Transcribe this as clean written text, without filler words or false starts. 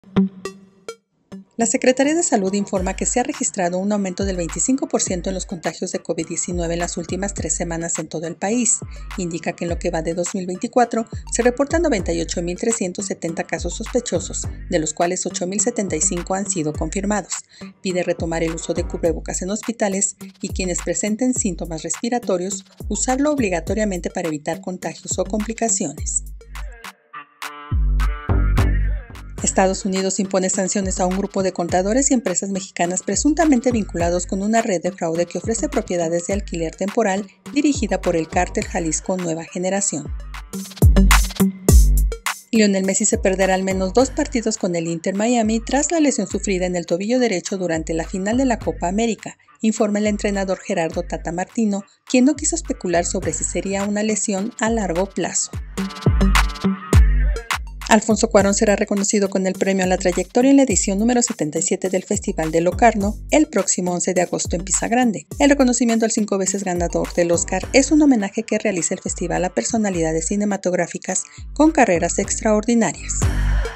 La Secretaría de Salud informa que se ha registrado un aumento del 25% en los contagios de COVID-19 en las últimas 3 semanas en todo el país. Indica que en lo que va de 2024 se reportan 98.370 casos sospechosos, de los cuales 8.075 han sido confirmados. Pide retomar el uso de cubrebocas en hospitales y quienes presenten síntomas respiratorios, usarlo obligatoriamente para evitar contagios o complicaciones. Estados Unidos impone sanciones a un grupo de contadores y empresas mexicanas presuntamente vinculados con una red de fraude que ofrece propiedades de alquiler temporal dirigida por el cártel Jalisco Nueva Generación. Lionel Messi se perderá al menos 2 partidos con el Inter Miami tras la lesión sufrida en el tobillo derecho durante la final de la Copa América, informa el entrenador Gerardo Tata Martino, quien no quiso especular sobre si sería una lesión a largo plazo. Alfonso Cuarón será reconocido con el premio a la trayectoria en la edición número 77 del Festival de Locarno el próximo 11 de agosto en Pisagrande. El reconocimiento al 5 veces ganador del Oscar es un homenaje que realiza el festival a personalidades cinematográficas con carreras extraordinarias.